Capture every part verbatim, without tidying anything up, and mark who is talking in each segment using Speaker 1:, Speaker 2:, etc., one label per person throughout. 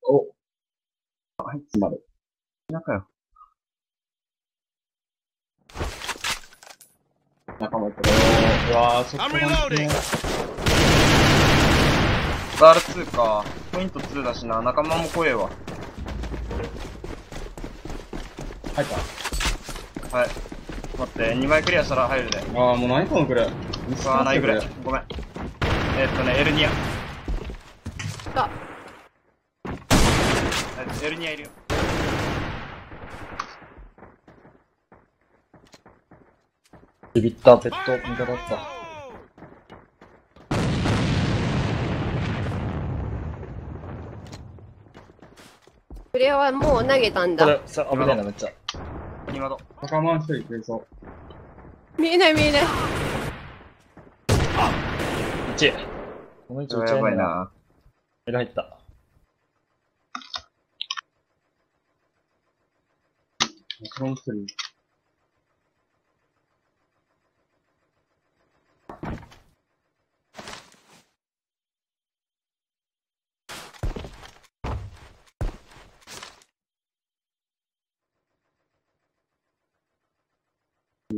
Speaker 1: お。はい、詰まる。中よ。仲間これを、うわー、ちょっと待ってね。ガールツーか。ポイントツーだしな。仲間も怖えわ。入った。はい。待って、にまいクリアしたら入るで。ああ、もう何このクレ。使わないクレ。ごめん。えー、っとね、エルニア。
Speaker 2: あ。
Speaker 1: エルニアいるよ。ビビったペット味方だった。
Speaker 2: これはもう投げたんだ。
Speaker 1: これ、さ、危ないな、めっちゃ。今ど。仲間一人食いそう。
Speaker 2: 見えない見えない。
Speaker 1: いち。この位置やばいな。エラ入った。仲間一人。うん。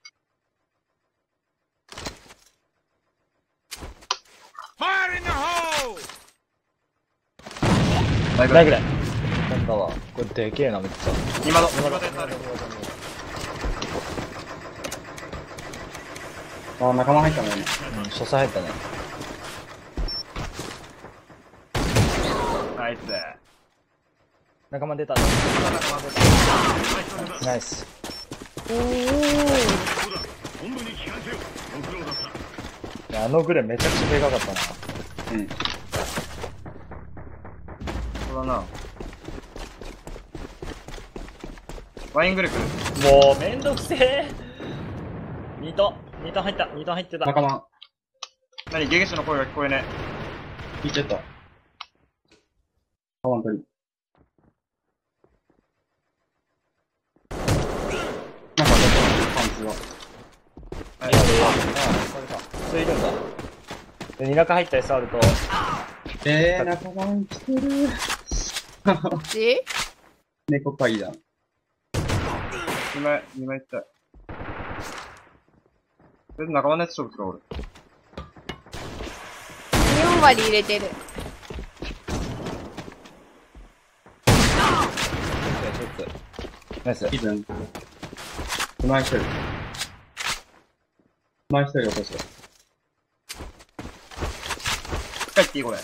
Speaker 1: ないぐらい。なんだわ。これでけえな、めっちゃ。今の、今のである。ああ、仲間入ったね。うん、初歳入ったね。ナイス。仲間出た。ナイス。おお。あのグレめちゃくちゃでかかったな。うん。そうだな。ワイングレ来る。もうめんどくせえ。ニート、ニート入った、ニート入ってた。仲間。何、ゲゲシュの声が聞こえねえ。聞いちゃった。あ、本当に。なんか、パンチは。はい、ああ、それか。それいるんだ。で、に中入ったやつあると。えー、仲間に来てる。
Speaker 2: こっち
Speaker 1: 猫かいだ。にまい、にまいいった。とりあえず仲間のやつ勝負する俺。
Speaker 2: よん割入れてる。
Speaker 1: ナイス。イーブン。うまい一人。うまい一人落として。帰っていいこれ。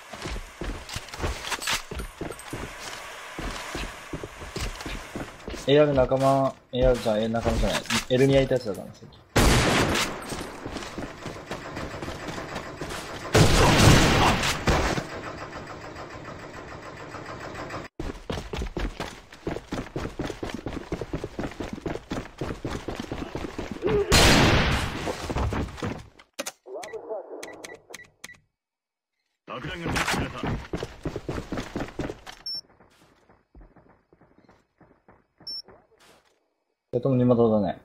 Speaker 1: エーアール 仲間、エーアール じゃん、え、仲間じゃない。エルニアいたやつだから、さっき。それとも二股だね。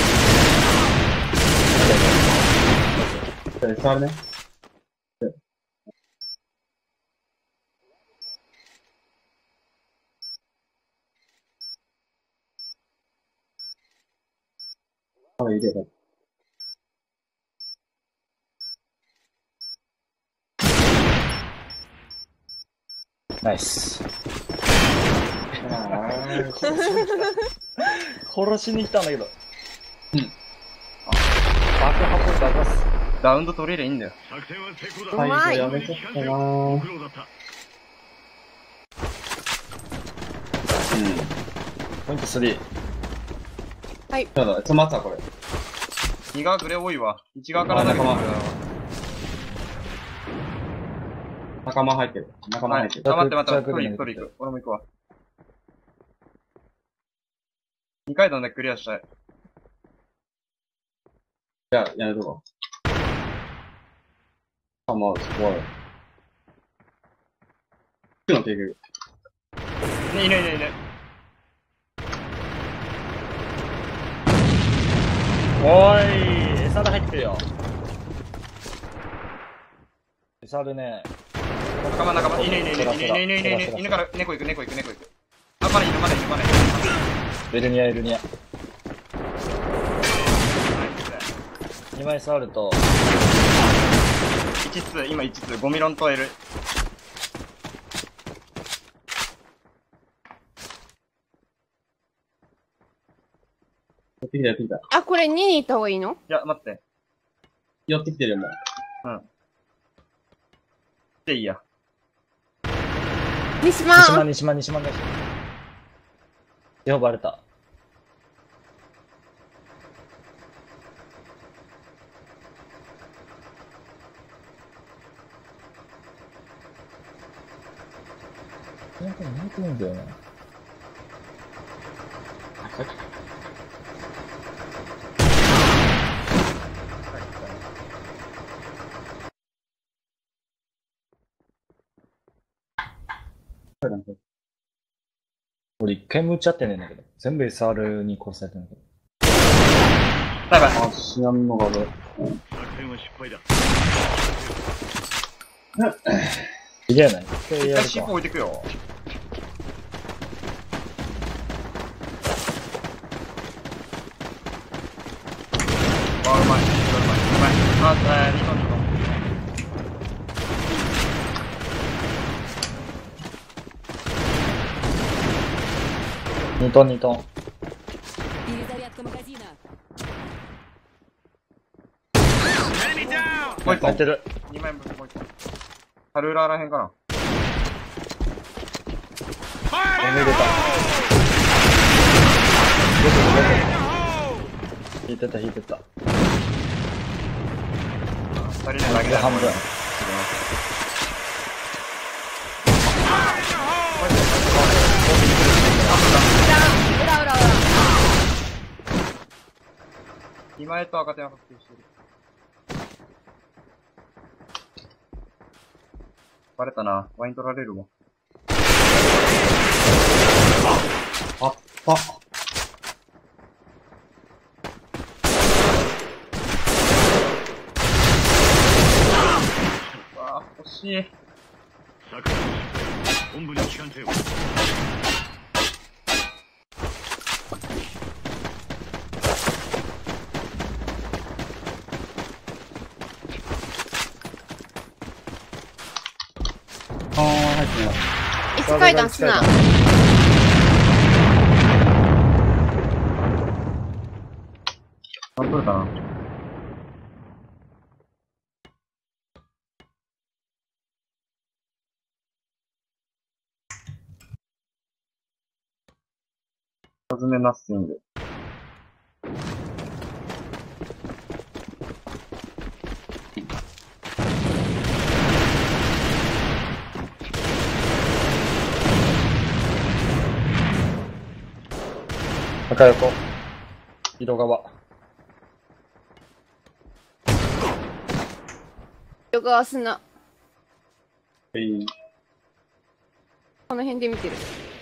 Speaker 1: 触るね。あ、入れた。ナイス。殺しに来たんだけど。うん。爆破爆破す。ラウンド取れりゃいいんだよ。
Speaker 2: うまい。
Speaker 1: やめちゃったなぁ。うん。ポイントスリー。
Speaker 2: はい。
Speaker 1: そうだ、詰まったこれ。に側グレ多いわ。いち側から仲間。仲間入ってる。仲間入ってる。待って待って、取り行く、取り行く。俺も行くわ。にかい段でクリアしたい。じゃあ、やめとこう。あ、まあ、すごい。つの結局。ね、いないいないいない。おーい、餌で入ってるよ。餌でね。 仲間仲間、犬犬犬犬犬犬犬犬犬から猫行く猫行く猫行く。あ、まだいるまだいるまだいる。
Speaker 3: エルニアエルニア。にまい触ると。
Speaker 1: いちつ、今いちつ、ゴミロンとエル。
Speaker 4: 寄ってきた寄ってきた。
Speaker 2: あ、これにに行った方がいいの？
Speaker 1: いや、待って。
Speaker 4: 寄ってきてるんだ。
Speaker 1: うん。でいいや。
Speaker 2: 西間
Speaker 3: 西間西間西間だし。呼ばれた。なんか泣いてるんだよな。俺一回も撃っちゃってねえんだけど。全部 エスアール に殺されてんだけど。
Speaker 1: バイバイ。
Speaker 4: あ、死なんのかで。
Speaker 3: いけない。
Speaker 1: 一回シープ置いてくよ。あ、うまい。うまい。うまい。あ、えー、にトンにトン。
Speaker 3: にトンにトン。
Speaker 1: もう一個。
Speaker 3: 入ってる。
Speaker 1: にまいぶんもう一個。ハルーラーらへんかな。
Speaker 3: おめでた。引いてた引いてた。
Speaker 1: 二人で投げた
Speaker 3: 半分。
Speaker 2: 裏裏裏裏。
Speaker 1: 今へと赤点は確定してる。バレたな。ワイン取られるわ。
Speaker 4: あった。
Speaker 1: ああ、惜しい。本部に機関艇を。
Speaker 4: あー、入ってない。
Speaker 2: いつ階段すな。
Speaker 1: 何取れたな。尋ねナッシング。
Speaker 3: 赤横。色側。
Speaker 2: 横川すな。
Speaker 4: えい。
Speaker 2: この辺で見てる。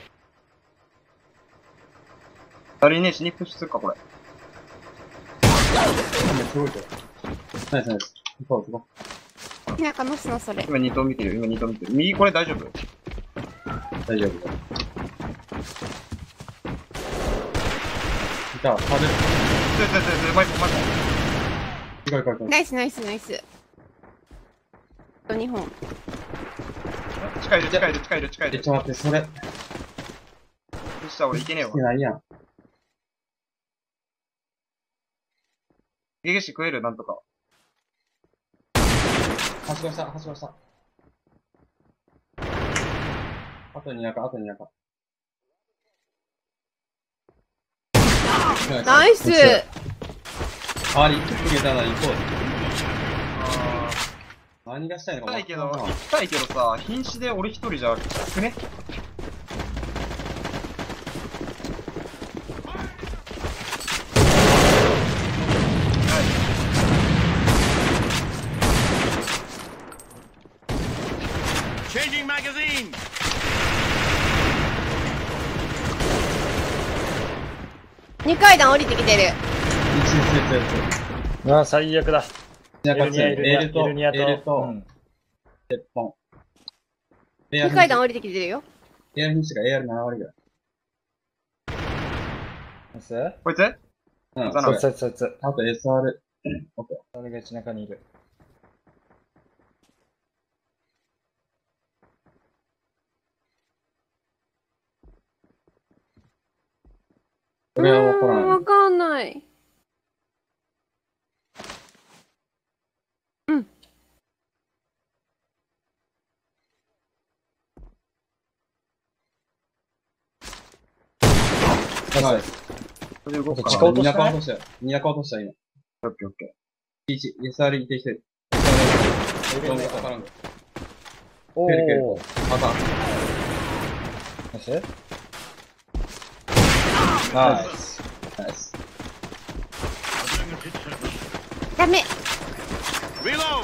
Speaker 1: 誰にね、死にプッシュするか、これ。
Speaker 4: すごいけど。ナイスナイス。行こう行こ
Speaker 2: なんかのすのそれ。
Speaker 1: 今に頭見てる、今に頭見てる。右これ大丈夫？
Speaker 4: う。大丈夫だ。じゃあ、パル。
Speaker 1: ずずずず、マイコ、マイコ。
Speaker 4: 行こう行こう行こう。
Speaker 2: ナイスナイスナイス。とにほん。
Speaker 1: 近いる、近いる、近いる、近い
Speaker 4: え、
Speaker 1: る。
Speaker 4: ちょっと待って、それ。
Speaker 1: そしたら俺いけねえわ
Speaker 4: 好き。ないやん。
Speaker 1: ゲゲシ食える、なんとか。
Speaker 4: はしごした、はしごした。あとに赤、あとに赤。
Speaker 2: ナイス。
Speaker 4: あり、逃げたら行こう。
Speaker 1: あ
Speaker 4: 何がしたいのか
Speaker 1: ー。行きたいけど、
Speaker 4: わかんない
Speaker 1: 行きたいけどさ、瀕死で俺一人じゃきつくね。
Speaker 5: Changing magazine.
Speaker 2: に階段降りてきてる。
Speaker 4: 一列列列。
Speaker 3: うわ、最悪だ。
Speaker 4: エ
Speaker 3: エルニアエルニア
Speaker 4: エルと、
Speaker 3: エルニアと。
Speaker 4: エルと
Speaker 3: う、ん。
Speaker 4: 鉄本。 エア
Speaker 2: に階段降りてきてるよ。
Speaker 4: エアフィニッシュが エーアールなな 割ぐらい。
Speaker 3: ナイス。
Speaker 1: こいつ
Speaker 4: うん、
Speaker 1: そ
Speaker 3: そいつそいつそいつ。
Speaker 4: あと エスアール。オッケー。
Speaker 3: それが一中にいる。
Speaker 4: これはわから
Speaker 2: うーん、
Speaker 4: ん。
Speaker 2: わかんない。うん。
Speaker 3: ナイス。
Speaker 1: それで動くか
Speaker 3: 近
Speaker 1: な。
Speaker 3: 落としたね
Speaker 4: に中落としたよ。に中落とした今。
Speaker 1: オッケーオッケ
Speaker 4: いち、エスアール いてきてる。どうもわからん。
Speaker 3: お
Speaker 4: 蹴る蹴る
Speaker 3: ー。
Speaker 4: あかん。
Speaker 3: ナイス。ナイス。
Speaker 4: ナイス。
Speaker 2: ダメ。
Speaker 5: Reload!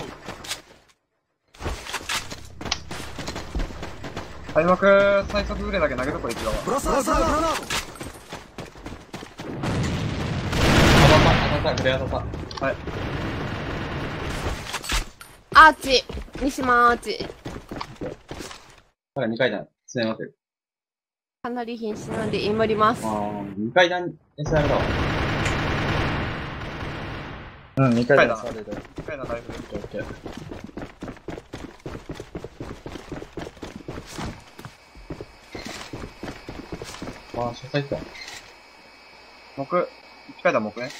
Speaker 1: ー。開幕最速ぐらいだけ投げとこい、一応は。
Speaker 4: 当たった、当たった、これ当たった。
Speaker 2: アーチ。三島アーチ。
Speaker 4: まだに階段、つねまってる。
Speaker 2: かなり瀕死なんで祈ります。
Speaker 4: あー、に階段 エスアール だわ。
Speaker 3: うん、にかい
Speaker 1: 階段
Speaker 3: だされる。
Speaker 1: 一回のライフで。
Speaker 3: オッケー。
Speaker 4: あー、初回か。
Speaker 1: 木、一回だ木ね。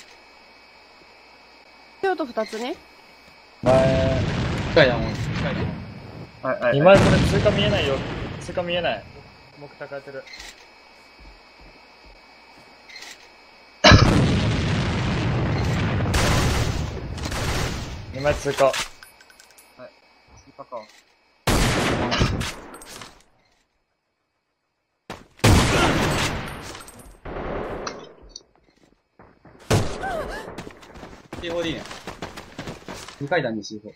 Speaker 2: 京都二つね。
Speaker 3: 前、
Speaker 4: に階段も、に階段も。
Speaker 1: はいはい。
Speaker 3: 二枚これ通過見えないよ。通過見えない。目高えてる。二枚通過。
Speaker 1: スイカか。
Speaker 4: シーフォーディー やん。に階段に シーフォー。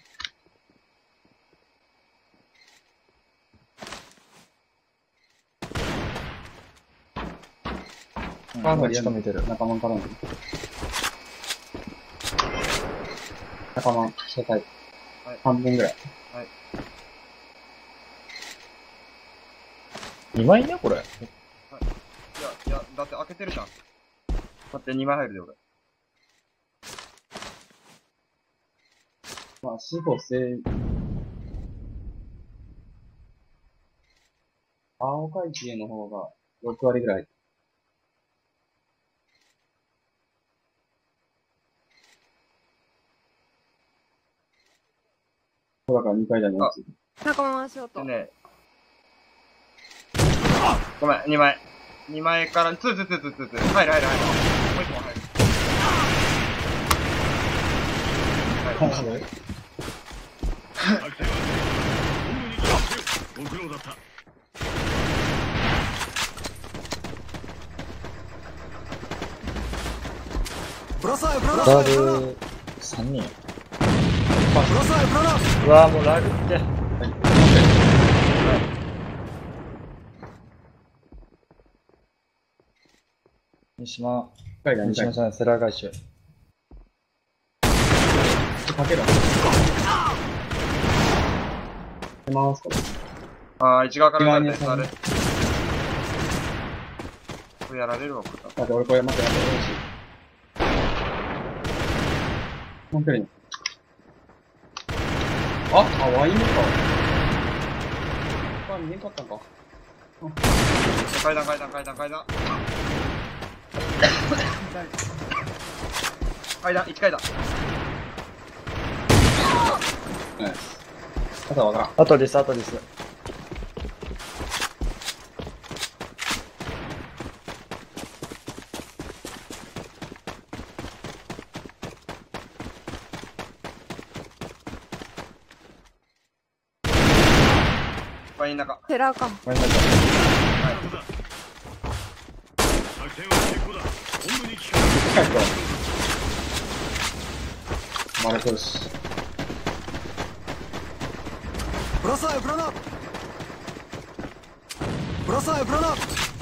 Speaker 3: うん、
Speaker 4: カード
Speaker 3: 近見てる。
Speaker 4: 仲間からの。仲間、初回。
Speaker 1: はい
Speaker 4: 半分ぐらい。
Speaker 3: 二枚ね、これ。
Speaker 1: いや、いや、だって開けてるじゃん。待って、にまい入るで、俺。
Speaker 4: まあ、シーフォーせ青階級の方がろく割ぐらい。そうだからに階段に落ちてる。
Speaker 2: 仲間ショート。
Speaker 1: でね。ごめん、にまい。にまいから、つーつーつーつーつーつー。入る入る入る。もう一個も入る。入る。
Speaker 5: 作戦は本部に決まってご苦労だった。
Speaker 3: ガールさんにん。うわぁ、もうラグって。三島、
Speaker 4: 階段に階段。
Speaker 3: 三島さん、セラー返し。
Speaker 4: かけろ。出ますか
Speaker 1: あー、内側から
Speaker 4: 今に
Speaker 1: やったやつあれ。これやられるわ、これ。
Speaker 4: 待って、俺これ待って待って、よし。もう一人。あ、あ、ワインか。あ、見えんかったんか。
Speaker 1: 階段階段階段階段。階段、いち階段。
Speaker 4: はい。あとはわからん。
Speaker 3: あとリス、あとリス。
Speaker 1: ワイン中。
Speaker 2: セラーか。
Speaker 3: ごめんなさい。
Speaker 5: 作戦は成功だ。本部に聞か
Speaker 4: 近いと。マルコルシ。
Speaker 5: Бросаю гранат! Бросаю гранат!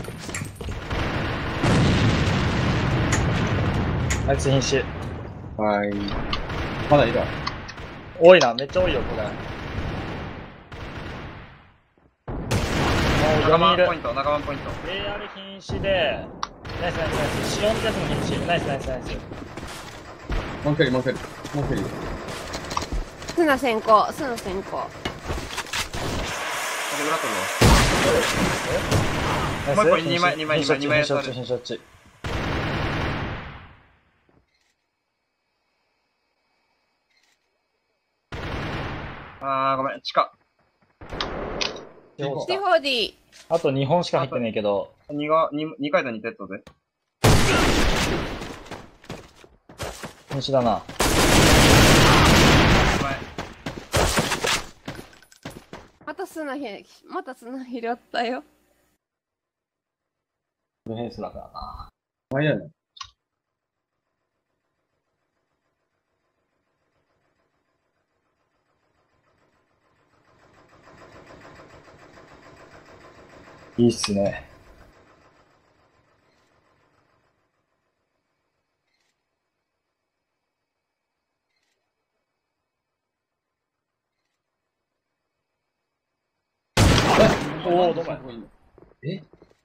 Speaker 3: あいつ瀕死。
Speaker 4: はい。まだいるわ。
Speaker 3: 多いな、めっちゃ多いよ、これ。
Speaker 1: 仲間ポイント、仲間ポイント。
Speaker 3: エーアール 瀕死で、ナイスナイスナイス。シオンってやつも瀕死。ナイスナイスナイス。
Speaker 4: もう一人、もう一人。もう一人。
Speaker 2: スナ先行、スナ先行。
Speaker 1: 裏取るわ。もう一個二枚、二枚、二枚、二枚やつある。
Speaker 3: 瀕死瀕死。
Speaker 1: あー、ごめん、地下。
Speaker 2: シティフォーディ。
Speaker 3: あとにほんしか入ってないけど。
Speaker 1: にが、に、二階段にテッドで。
Speaker 3: 瀕死だな。
Speaker 2: またスナへ、またスナ拾ったよ。
Speaker 3: フルヘイスだからな。
Speaker 4: 前やね。
Speaker 3: いいっすね。
Speaker 4: おお、どこや。え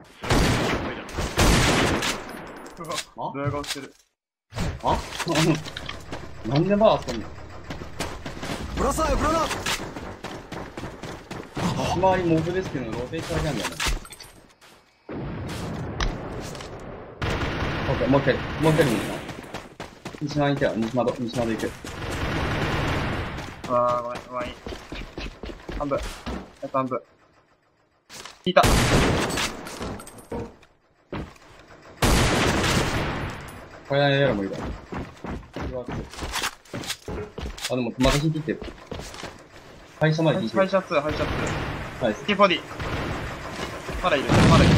Speaker 1: ドヤ顔してる。
Speaker 4: あなんでバー遊んの周りモブですけど、ローテーションなんだよね。オッケー、もう一回、もう一回でいいな。西窓行けよ、西窓、西窓行け。
Speaker 1: あー、ごめん、ごめん。半分。やっと半分。引いた。
Speaker 4: これやらもいいだろ。あ、でも、また引いていってる。会社まで引いてる。
Speaker 1: 会社ツー、会社ツー。
Speaker 4: ナイス。
Speaker 1: スキーボディ。まだいる、まだいる。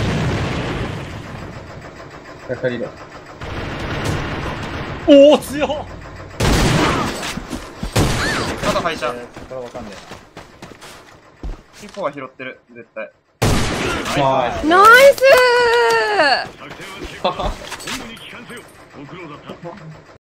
Speaker 4: 二人だ。
Speaker 3: おお、強っ。
Speaker 1: まだ会社。
Speaker 3: これわかんね
Speaker 1: キポは拾ってる、絶対。
Speaker 4: ナイス。
Speaker 2: ナイスー
Speaker 5: 作戦は成功だ。本部に帰還せよ。ご苦労だった。